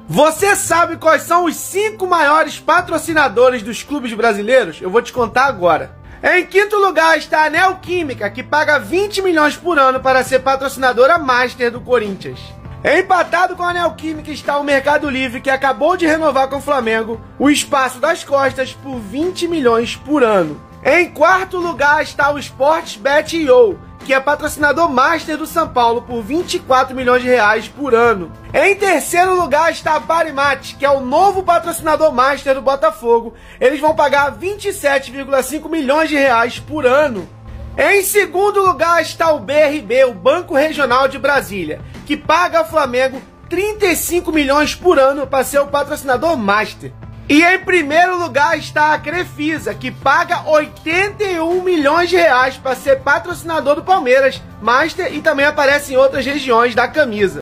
Você sabe quais são os 5 maiores patrocinadores dos clubes brasileiros? Eu vou te contar agora. Em quinto lugar está a Neoquímica, que paga 20 milhões por ano para ser patrocinadora master do Corinthians. Empatado com a Neoquímica está o Mercado Livre, que acabou de renovar com o Flamengo o espaço das costas por 20 milhões por ano. Em quarto lugar está o Sportbet.io, que é patrocinador master do São Paulo por 24 milhões de reais por ano. Em terceiro lugar está a Parimat, que é o novo patrocinador master do Botafogo. Eles vão pagar 27,5 milhões de reais por ano. Em segundo lugar está o BRB, o Banco Regional de Brasília, que paga ao Flamengo 35 milhões por ano para ser o patrocinador master. E em primeiro lugar está a Crefisa, que paga 81 milhões de reais para ser patrocinador do Palmeiras, master, e também aparece em outras regiões da camisa.